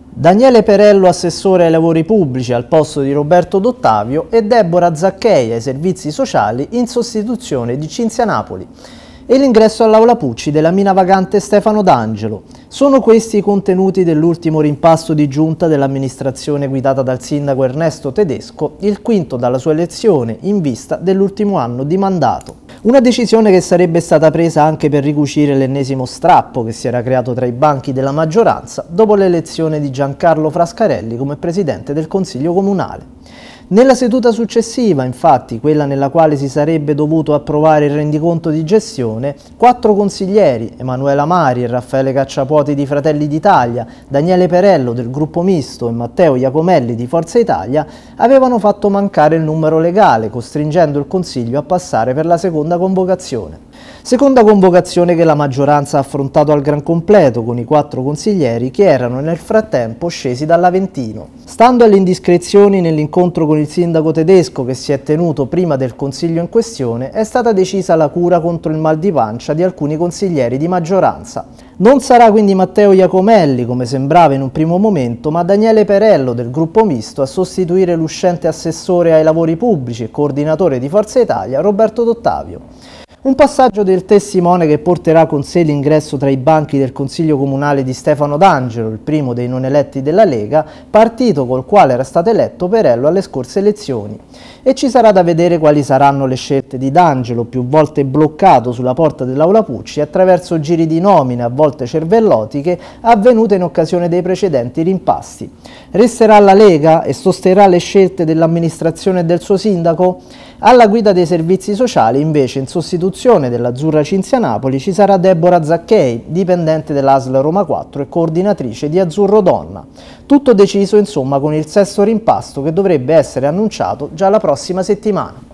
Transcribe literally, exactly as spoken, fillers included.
Daniele Perello, assessore ai lavori pubblici al posto di Roberto D'Ottavio, e Deborah Zacchei ai servizi sociali in sostituzione di Cinzia Napoli. E l'ingresso all'Aula Pucci della mina vagante Stefano D'Angelo. Sono questi i contenuti dell'ultimo rimpasto di giunta dell'amministrazione guidata dal sindaco Ernesto Tedesco, il quinto dalla sua elezione in vista dell'ultimo anno di mandato. Una decisione che sarebbe stata presa anche per ricucire l'ennesimo strappo che si era creato tra i banchi della maggioranza dopo l'elezione di Giancarlo Frascarelli come presidente del Consiglio Comunale. Nella seduta successiva, infatti, quella nella quale si sarebbe dovuto approvare il rendiconto di gestione, quattro consiglieri, Emanuela Mari e Raffaele Cacciapuoti di Fratelli d'Italia, Daniele Perello del Gruppo Misto e Matteo Iacomelli di Forza Italia, avevano fatto mancare il numero legale, costringendo il Consiglio a passare per la seconda convocazione. Seconda convocazione che la maggioranza ha affrontato al gran completo con i quattro consiglieri che erano nel frattempo scesi dall'Aventino. Stando alle indiscrezioni nell'incontro con il sindaco Tedesco che si è tenuto prima del consiglio in questione, è stata decisa la cura contro il mal di pancia di alcuni consiglieri di maggioranza. Non sarà quindi Matteo Iacomelli, come sembrava in un primo momento, ma Daniele Perello del Gruppo Misto a sostituire l'uscente assessore ai lavori pubblici e coordinatore di Forza Italia, Roberto D'Ottavio. Un passaggio del testimone che porterà con sé l'ingresso tra i banchi del Consiglio Comunale di Stefano D'Angelo, il primo dei non eletti della Lega, partito col quale era stato eletto Perello alle scorse elezioni. E ci sarà da vedere quali saranno le scelte di D'Angelo, più volte bloccato sulla porta dell'Aula Pucci attraverso giri di nomine a volte cervellotiche avvenute in occasione dei precedenti rimpasti. Resterà la Lega e sosterrà le scelte dell'amministrazione e del suo sindaco? Alla guida dei servizi sociali, invece, in sostituzione dell'azzurra Cinzia Napoli, ci sarà Deborah Zacchei, dipendente dell'A S L Roma quattro e coordinatrice di Azzurro Donna. Tutto deciso, insomma, con il sesto rimpasto che dovrebbe essere annunciato già la prossima settimana.